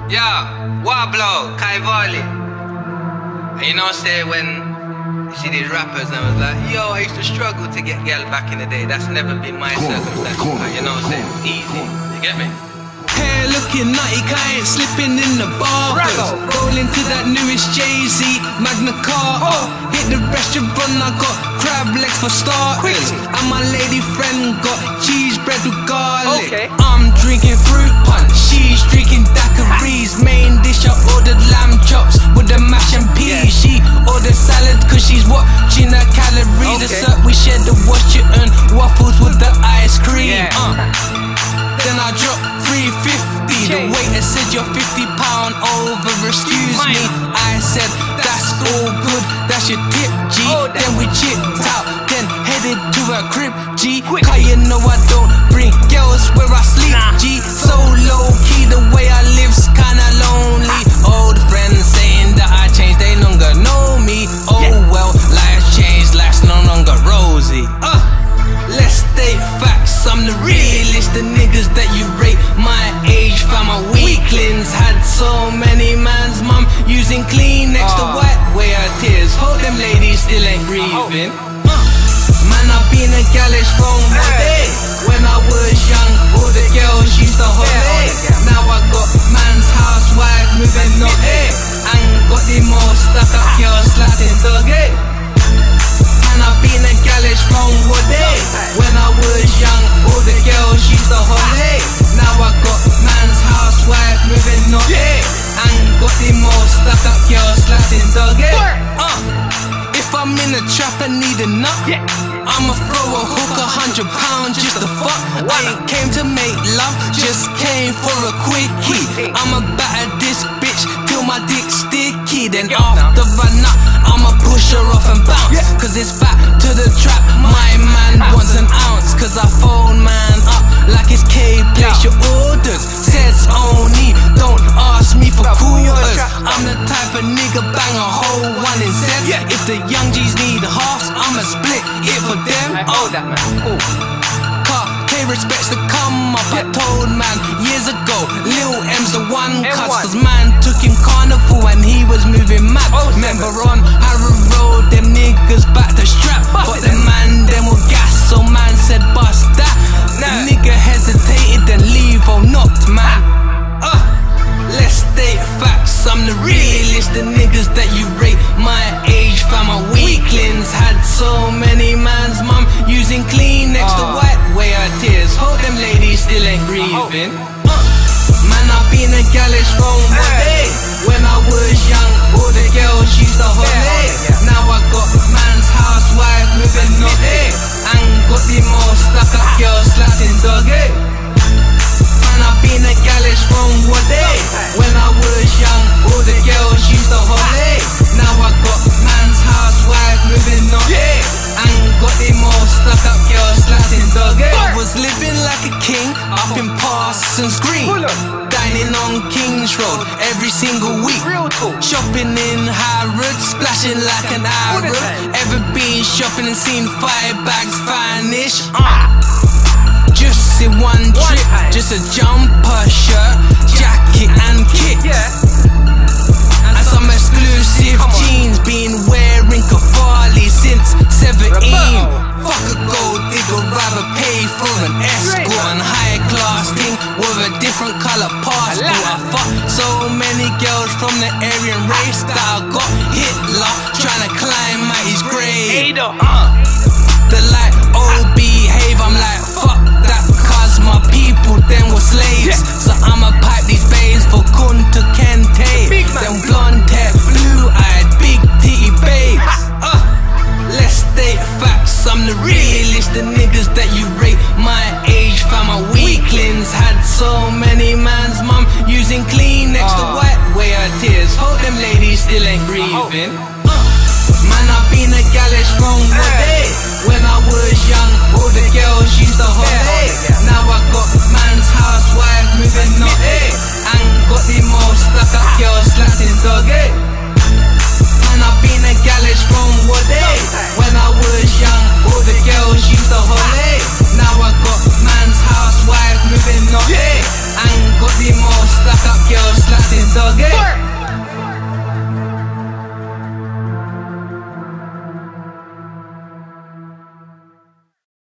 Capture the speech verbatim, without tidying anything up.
Yeah, Wablo, Kaivali. And you know what I'm saying, when you see these rappers and I was like, yo, I used to struggle to get girl back in the day. That's never been my circumstance. You know what I'm saying? It's easy. You get me? Hair looking nutty, I ain't slipping in the barbers. Rolling to that newest Jay-Z, Magna Carta. Hit the restaurant, I got crab legs for starters. And my lady friend got cheese bread with garlic. Okay. I'm drinking fruit punch, she's drinking daiquiris. Main dish, I ordered lamb chops with the mash and peas. Yeah. She ordered salad cause she's watching her calories. Okay. The syrup we shared the wash chicken waffles with the ice cream. Yeah. Uh. Then I dropped three fifty. The waiter said you're fifty pound over, excuse me. I said that's all good, that's your tip, G. Then we chipped out, then headed to a crib, G. Cause you know I don't bring girls where I sleep, G. So low key, the way I live's kinda lonely. Old friends saying that I changed, they no longer know me. Oh well, life's changed, life's no longer rosy. Uh, let's state facts, I'm the realist. The niggas that you rate my age, fam, my weaklings. Had so many man's mum using Kleenex to wipe away her tears. Hope them ladies still ain't grieving. Uh, man, I've been a gallish from my day. When I was young, all the girls used to holiday. Now I got man's housewife moving no air. And got the most stuck up girls sliding doggy. And I've been a gallish from what day. When I was young, all the girls used to holiday. Now I got man's housewife moving no air. And got the most stuck up girls sliding doggy. Uh, if I'm in a trap and need a nut, I'ma throw a hook a hundred pounds just to fuck. I ain't came to make love, just came for a quickie. I'ma batter this bitch till my dick sticky. Then after I nut, I'ma push her off and bounce. Cause it's back to the trap, my man wants an ounce. Cause I phone man up like it's K, place your orders. Says only, don't ask me for quarters. I'm the type of nigga bang a whole one in cents. If the young G's need halves, I'ma split it for them. Oh, that man. Cool. Car, K respects the come up. I told man years ago, Lil M's the one cuts. Cause man took him carnival and he was moving mad. Remember on Harrow Road, them niggas back to strap. But the man them were gas, so man said bust that. The nigga hesitated and leave or knocked man. Uh, let's state facts, I'm the realist. The niggas that you rate my age, fam, my weaklings. Had so many man's mum using Kleenex to wipe away her tears. Hope them ladies still ain't grieving. Uh, man, I've been a gallish from my day. When I was young, all the girls used to holiday. Now I got man's housewife moving no air. And got the most stuck up girls sliding doggy. Man, I've been a gallish from what day. When I was young, all the girls used to holiday. Now I got man's housewife moving no air. And got the most stuck up girls sliding doggy. I was living like a king up in Parsons Green, dining on Kings Road every single week. Shopping in Harrods, splashing like an Arab. Ever been shopping and seen five bags vanish? Uh. Just in one trip, just a jumper, shirt, jacket and kicks. And some exclusive jeans, been wearing Cavalli since seventeen. Fuck a gold digger, rather pay for an escort. And high class thing with a different colour passport. I fucked so many girls from the Aryan race that I got Hitler trying to climb at his grave. Uh, the like, oh behave, I'm like fuck that, cause my people then were slaves. So I'ma pipe these babes for Kunta Kente. Them blonde hair, blue eyed, big titty babes. Uh, let's state facts, I'm the realist. The niggas that you rate my age, fam, my weaklings. Had so many man's mum using Kleenex to wipe away her tears. Hope them ladies still ain't grieving. Uh, man, I've been a gallish from the day. When I was young, all the girls used to hold